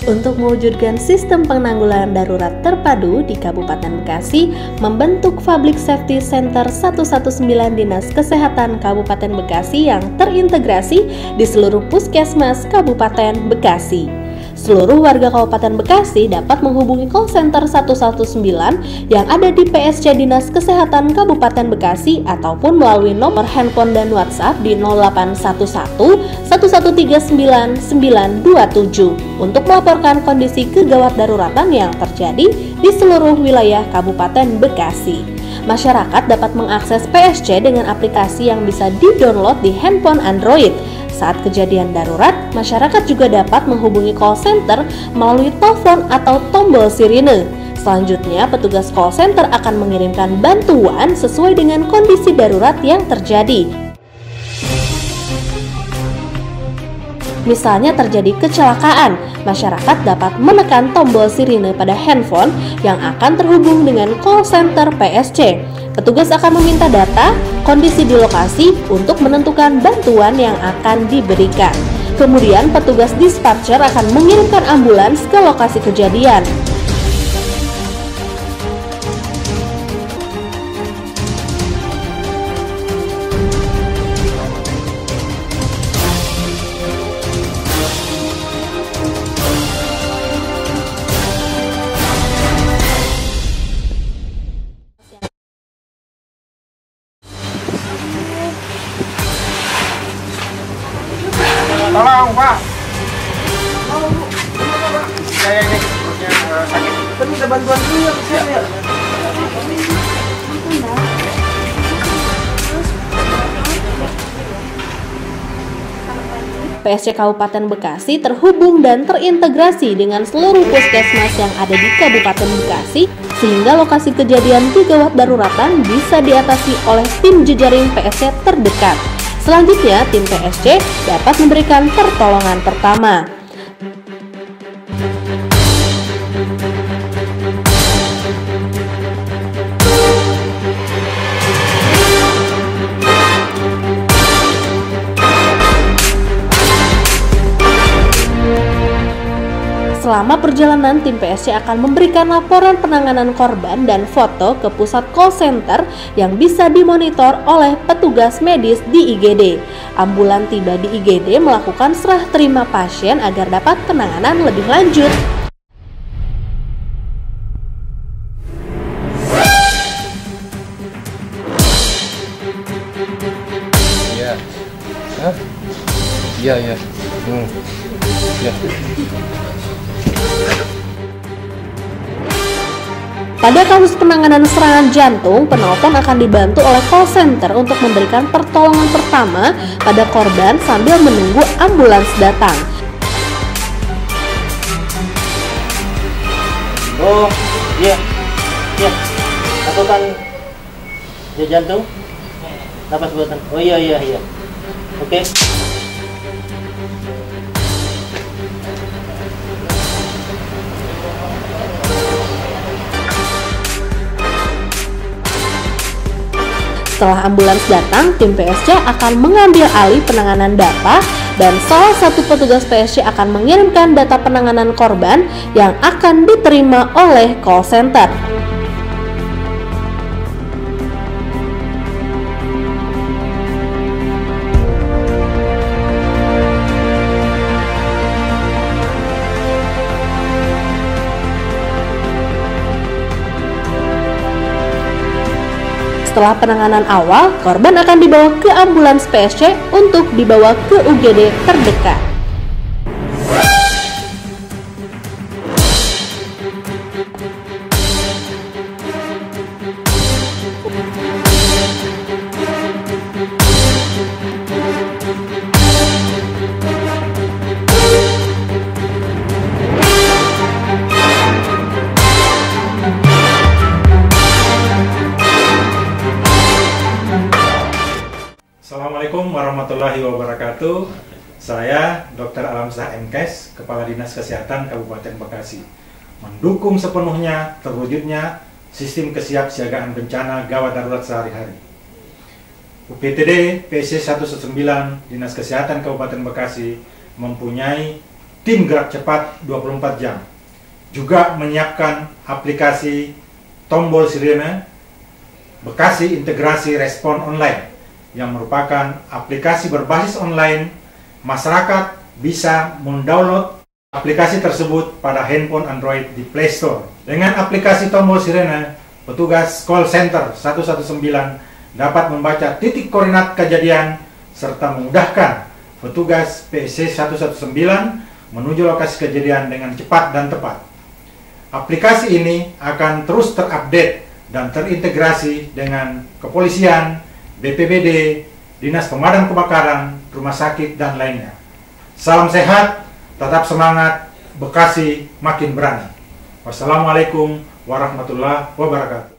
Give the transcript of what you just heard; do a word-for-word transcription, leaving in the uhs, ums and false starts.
Untuk mewujudkan sistem penanggulangan darurat terpadu di Kabupaten Bekasi, membentuk Public Safety Center seratus sembilan belas Dinas Kesehatan Kabupaten Bekasi yang terintegrasi di seluruh puskesmas Kabupaten Bekasi. Seluruh warga Kabupaten Bekasi dapat menghubungi call center seratus sembilan belas yang ada di P S C Dinas Kesehatan Kabupaten Bekasi ataupun melalui nomor handphone dan WhatsApp di nol delapan satu satu, satu satu tiga sembilan, sembilan dua tujuh untuk melaporkan kondisi kegawat daruratan yang terjadi di seluruh wilayah Kabupaten Bekasi. Masyarakat dapat mengakses P S C dengan aplikasi yang bisa di-download di handphone Android. Saat kejadian darurat, masyarakat juga dapat menghubungi call center melalui telepon atau tombol sirine. Selanjutnya, petugas call center akan mengirimkan bantuan sesuai dengan kondisi darurat yang terjadi. Misalnya terjadi kecelakaan, masyarakat dapat menekan tombol sirine pada handphone yang akan terhubung dengan call center P S C. Petugas akan meminta data, kondisi di lokasi untuk menentukan bantuan yang akan diberikan. Kemudian petugas dispatcher akan mengirimkan ambulans ke lokasi kejadian. Tolong Pak. Tolong Bu. Kenapa Pak? Ya ya ya. Perutnya uh, sakit. Kan minta bantuan dulu ya kesian ya. P S C Kabupaten Bekasi terhubung dan terintegrasi dengan seluruh puskesmas yang ada di Kabupaten Bekasi, sehingga lokasi kejadian gawat daruratan bisa diatasi oleh tim jejaring P S C terdekat. Selanjutnya, tim P S C dapat memberikan pertolongan pertama. Selama perjalanan, tim P S C akan memberikan laporan penanganan korban dan foto ke pusat call center yang bisa dimonitor oleh petugas medis di I G D. Ambulan tiba di I G D melakukan serah terima pasien agar dapat penanganan lebih lanjut. Iya. Hah? Iya, iya. Hmm. Ya. Pada kasus penanganan serangan jantung, penelpon akan dibantu oleh call center untuk memberikan pertolongan pertama pada korban sambil menunggu ambulans datang. Oh, iya. Iya. Lakukan ya jantung. Napas buatan. Oh iya iya iya. Oke. Okay. Setelah ambulans datang, tim P S C akan mengambil alih penanganan data dan salah satu petugas P S C akan mengirimkan data penanganan korban yang akan diterima oleh call center. Setelah penanganan awal, korban akan dibawa ke ambulans P S C untuk dibawa ke U G D terdekat. Assalamualaikum warahmatullahi wabarakatuh. Saya Dokter Alamsyah M Kes, Kepala Dinas Kesehatan Kabupaten Bekasi, mendukung sepenuhnya terwujudnya sistem kesiapsiagaan bencana gawat darurat sehari-hari. U P T D P S C seratus sembilan Dinas Kesehatan Kabupaten Bekasi mempunyai tim gerak cepat dua puluh empat jam. Juga menyiapkan aplikasi tombol sirene Bekasi Integrasi Respon Online yang merupakan aplikasi berbasis online. Masyarakat bisa mendownload aplikasi tersebut pada handphone Android di Play Store. Dengan aplikasi tombol sirene, petugas call center satu satu sembilan dapat membaca titik koordinat kejadian serta memudahkan petugas P S C satu satu sembilan menuju lokasi kejadian dengan cepat dan tepat. Aplikasi ini akan terus terupdate dan terintegrasi dengan kepolisian, B P B D, Dinas Pemadam Kebakaran, rumah sakit, dan lainnya. Salam sehat, tetap semangat, Bekasi makin berani. Wassalamualaikum warahmatullahi wabarakatuh.